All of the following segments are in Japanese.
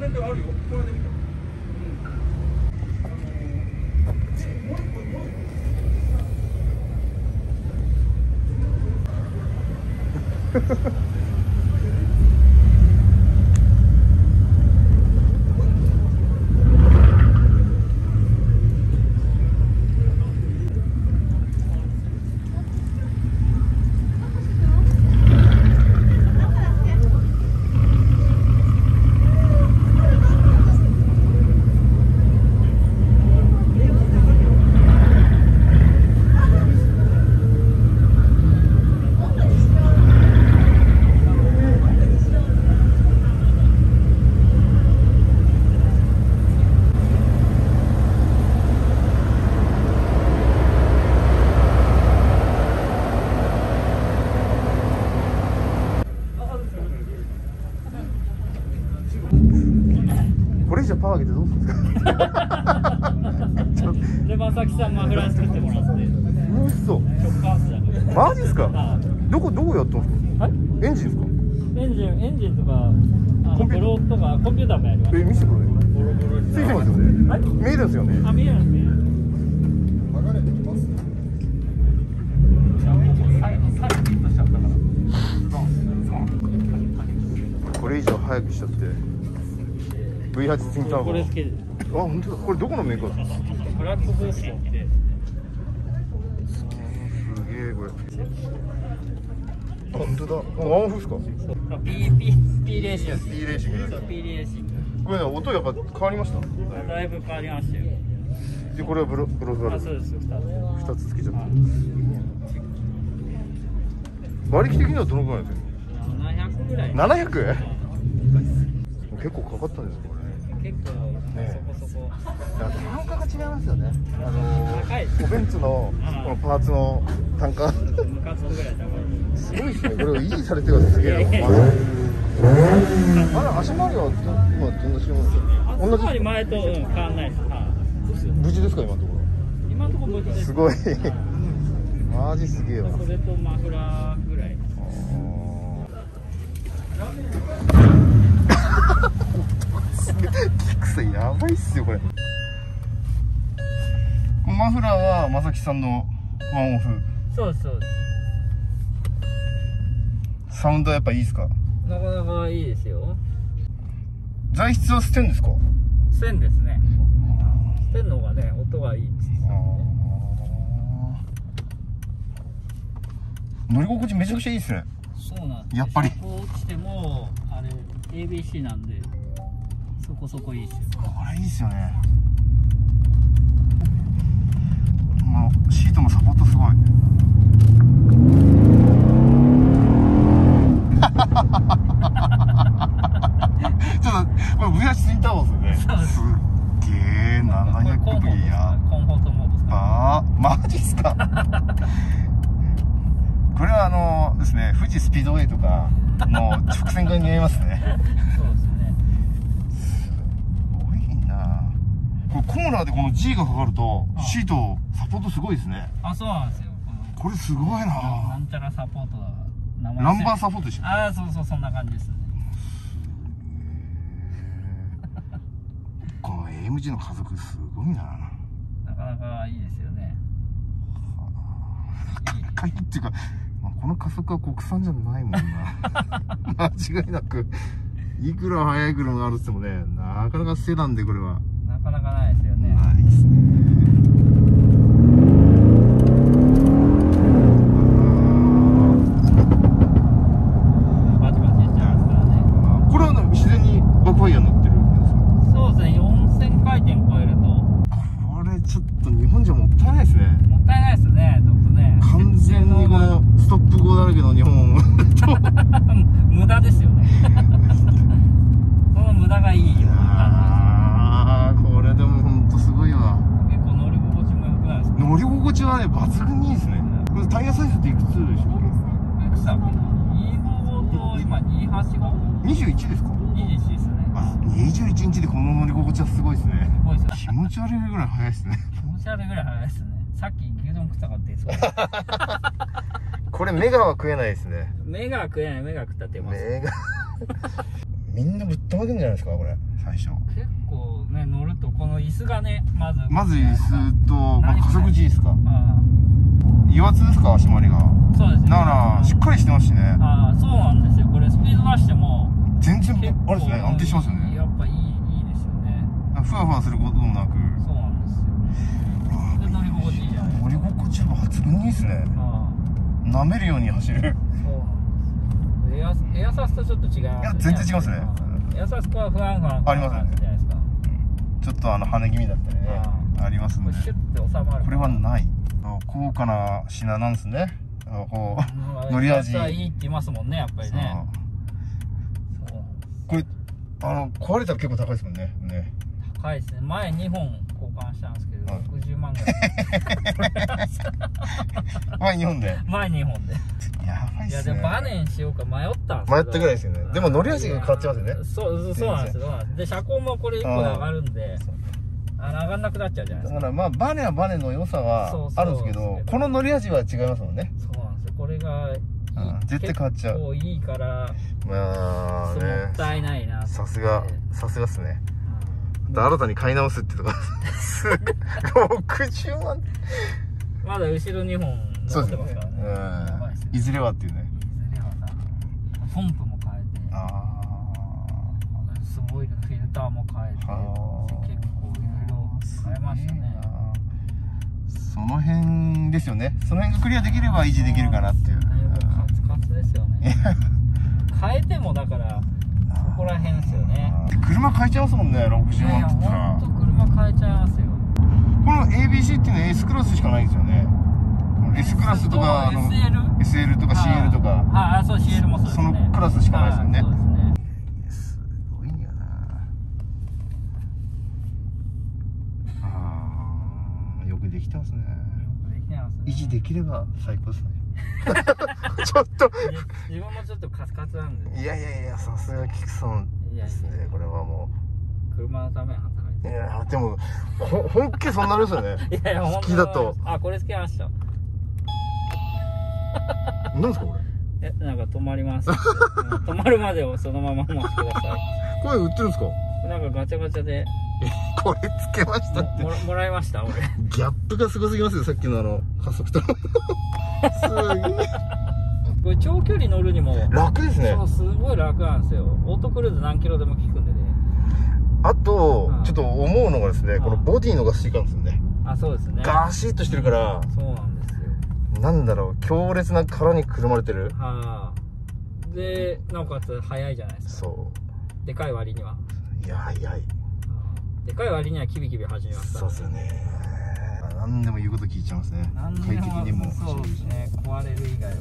全然あるよ。これで見た。 これ以上パワー上げてどうするんですか。 で、正木さんマフラー作ってもらって。 楽しそう。 直感数だから。 マジっすか。どこやったんですか。 はい。 エンジンですか。 エンジンとか、ブロークとかコンピューターもやります。 見せてくれ。 ボロボロについてますよね。 はい。 見えるんですよね。 あ、見えるんですね。 これ以上速くしちゃって V8 ツインターボ。 これ好きです。 あ、本当だ。これどこのメーカーですか。 ブラックブーストって。 すげえこれ。あ、本当だ。ワンオフですか。 P レーシング。 P レーシング。 Pレーシング。 これね、音やっぱ変わりました。 だいぶ変わりましたよ。 で、これはブロフガあ、 ルそうです。 2つつけちゃった。馬力的にはどのくらいですか。 700ぐらい。 700？ 結構かかったんですかこれ。 結構そこそこ。 単価が違いますよね。 高い。 おベンツのこのパーツの単価。 ムカつくぐらい高い。 すごいですね。これを維持されてるからすげえな。あれ足回りは今どんな仕様なんですか。 同じ。前と変わんないです。 無事ですか今のところ。 今のところ無事です。 すごい。マジすげえわ。 それとマフラーぐらい。 キクサやばいっすよこれ。マフラーは正木さんのワンオフ。 そうですそうです。 サウンドはやっぱいいですか。 なかなかいいですよ。 材質はステンですか。 線ですね。線の方がね音がいいです。 乗り心地めちゃくちゃいいですね。 そうなんです。 やっぱりこう落ちてもあれ ABC なんでそこそこいいですよ。 これいいですよね。もうシートのサポートすごい。ちょっとこれ V8 ツインターボですよね。すっげえ700 コンフォートですか。コンフォートモードですか。 あーマジっすか。これはですね、富士スピードウェイとかの直線が似合いますね。 そうですね。 すごいな。これコーナーでこの G がかかるとシートサポートすごいですね。 あ、そうなんですよ。 これすごいな。 なんちゃらサポートだ。 ランバーサポートでしょ。 ああ、そうそう、そんな感じですね。 この AMG の家族すごいな。 なかなかいいですよね。 高いっていうか、この加速は国産じゃないもんな。間違いなくいくら速い車があるって言ってもね、なかなかセダンでこれはなかなかないですよね。 ないですね。 バチバチいっちゃいますからね。 これは自然にバックファイヤーになってるんですか。 そうですね、4000回転超えるとこれちょっと日本じゃもったいないですね。 もったいないですね。ちょっとね、 完全にこのストップ号だらけの日本無駄ですよね。その無駄がいいようなあーこれでも本当すごいわ。 感じです。結構乗り心地も良くないですか。 乗り心地はね抜群にいいですね。これタイヤサイズっていくつでしょう。 いくつだっけ。25と今285。 21ですか。 21ですね。 あ、21インチでこの乗り心地はすごいですね。 すごいですね。 気持ち悪いぐらい速いですね。 気持ち悪いぐらい速いですね。さっき牛丼食ったから出そう。 これメガは食えないですね。 目が食えない。目が食ったって出ます。 メガみんなぶったまけんじゃないですかこれ。 最初。 結構ね、乗るとこの椅子がね、まず椅子と、まあ、加速 G ですか。 あ油圧ですか、足回りが。 あ、そうですね。 だからしっかりしてますしね。 ああ、そうなんですよ。これスピード出しても全然結構あれですね、安定してますよね。 やっぱいいですよね。 ふわふわすることもなく。 そうなんですよ。で乗り心地いいじゃないですか。 乗り心地は抜群にいいですね。 あ舐めるように走る。 あ、そうなんですよ。エアサスとちょっと違いますね。 いや全然違いますね。 エアサスは不安ありますねじゃないですか。 ちょっと跳ね気味だったりね。ありますんで。 これシュッて収まる。 これはない。高価な品なんですね。こう、乗り味。 はいいって言いますもんね、やっぱりね。そう。 これ、壊れたら結構高いですもんね。 高いですね。前2本交換したんですけど、60万ぐらい。 前2本で。 前2本で。 やばいっすね。 いや、でもバネにしようか迷ったんですけど。 迷ったぐらいですよね。でも乗り味が変わっちゃいますよね。 そうなんですよ。で、車高もこれ1個で上がるんで、上がんなくなっちゃうじゃないですか。 だからまあ、バネはバネの良さはあるんですけど、この乗り味は違いますもんね。 そうなんですよ。これが、 絶対変わっちゃう。 結構いいから、 まあね。 もったいないな。 さすがっすね。新たに買い直すってとか、60万。 まだ後ろ2本乗ってますからね。 いずれはっていうね。 いずれはさ、ポンプも変えて、すごいフィルターも変えて、結構いろいろ変えましたね。 その辺ですよね。その辺がクリアできれば維持できるかなっていう。 カツカツですよね。変えてもだから、そこら辺ですよね。 車変えちゃいますもんね、60万って言ったら。 ほんと車変えちゃいますよ。 この ABC っていうのは S クラスしかないんですよね。S クラスとか、SL とか CL とか。 そう、CL もそうですね。 そのクラスしかないですよね。 そうですね。 すごいよな。よくできてますね。維持できれば最高ですね。ちょっと自分もちょっとカツカツなんで。 いや、さすが菊さんですね。これはもう車のために働いて。 いやでも本気そんなですよね。 いや好きだと。 これつけました。 なんですかこれ。なんか止まります。止まるまでをそのままお待ちください。 これ売ってるんですか。 なんかガチャガチャで。 これつけましたって。 もらいました俺。 ギャップがすごすぎますよ、さっきの加速と。すげえ。 これ長距離乗るにも楽ですね。 そう、すごい楽なんですよ。オートクルーズ何キロでも効くんでね。 あと、ちょっと思うのがですね、このボディのがシーカーですよね。 そうですね。 ガシッとしてるから。 そうなんですよ。 なんだろう、強烈な殻にくるまれてる。 で、なおかつ速いじゃないですか。そう。でかい割には。 いや。 でかい割にはキビキビ走りますから。 そうですよね。何でも言うこと聞いちゃいますね。快適にも。 そうですね。壊れる以外は。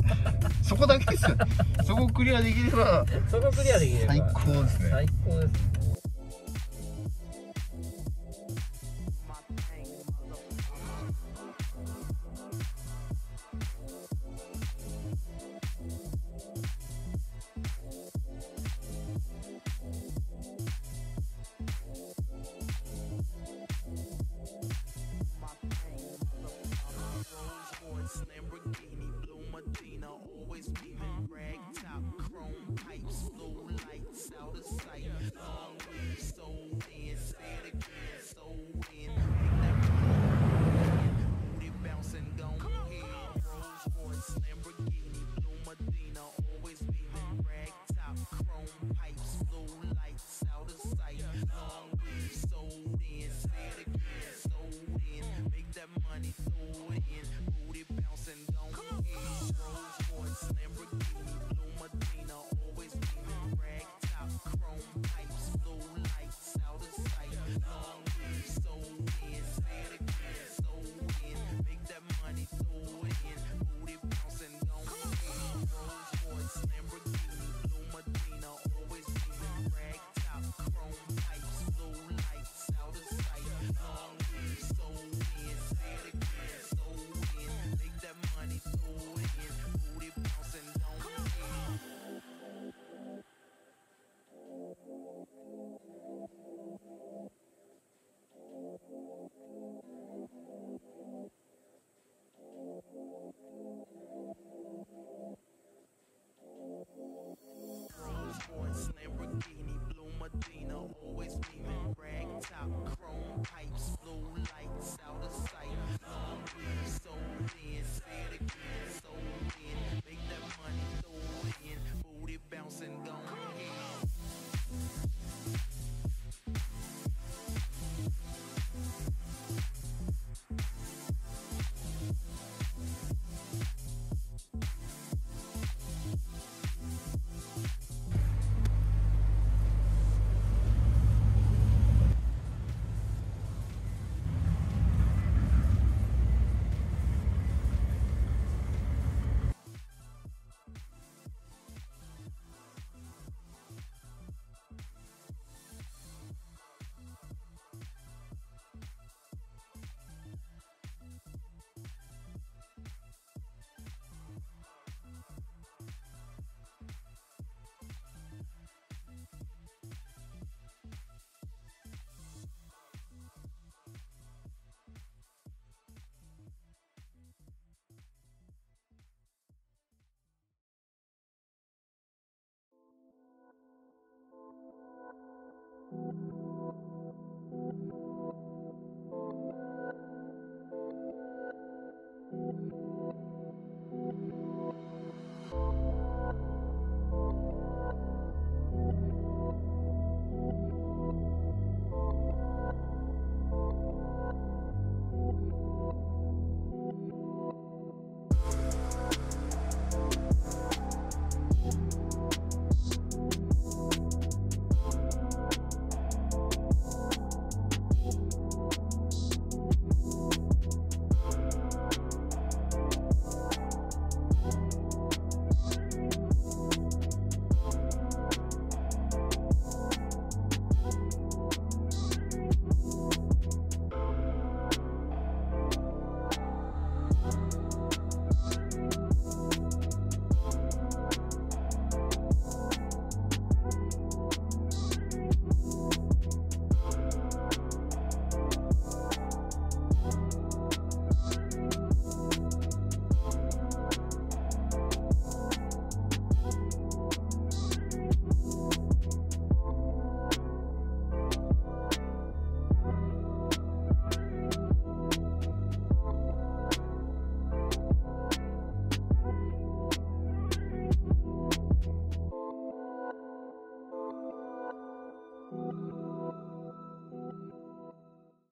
そこだけですよ。そこクリアできれば。 そこクリアできれば。 最高ですね。 最高ですね。